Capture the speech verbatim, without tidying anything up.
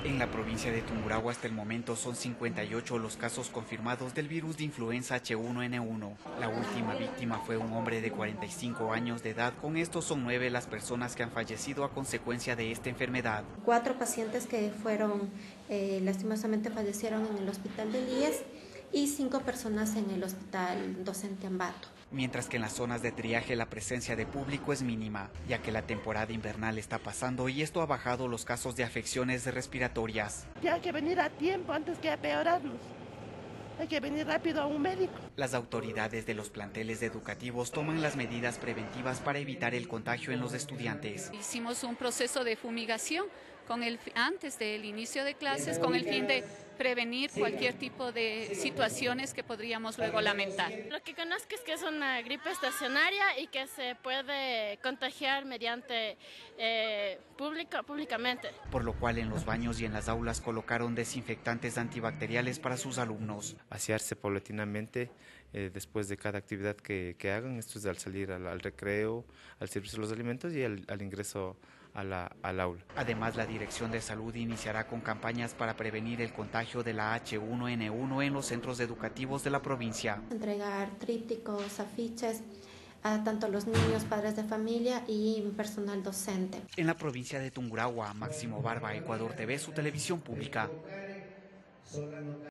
En la provincia de Tungurahua hasta el momento son cincuenta y ocho los casos confirmados del virus de influenza H uno N uno. La última víctima fue un hombre de cuarenta y cinco años de edad. Con esto son nueve las personas que han fallecido a consecuencia de esta enfermedad. Cuatro pacientes que fueron, eh, lastimosamente fallecieron en el hospital del I E S y cinco personas en el hospital docente Ambato. Mientras que en las zonas de triaje la presencia de público es mínima, ya que la temporada invernal está pasando y esto ha bajado los casos de afecciones respiratorias. Ya hay que venir a tiempo antes que empeorarnos. Hay que venir rápido a un médico. Las autoridades de los planteles educativos toman las medidas preventivas para evitar el contagio en los estudiantes. Hicimos un proceso de fumigación con el, antes del inicio de clases con el fin de prevenir cualquier tipo de situaciones que podríamos luego lamentar. Lo que conozco es que es una gripe estacionaria y que se puede contagiar mediante eh, público, públicamente. Por lo cual en los baños y en las aulas colocaron desinfectantes antibacteriales para sus alumnos. Asearse paulatinamente eh, después de cada actividad que, que hagan, esto es al salir al, al recreo, al servicio de los alimentos y al, al ingreso a la, al aula. Además, la Dirección de Salud iniciará con campañas para prevenir el contagio de la H uno N uno en los centros educativos de la provincia. Entregar trípticos, afiches a tanto los niños, padres de familia y personal docente. En la provincia de Tungurahua, Máximo Barba, Ecuador T V, su televisión pública.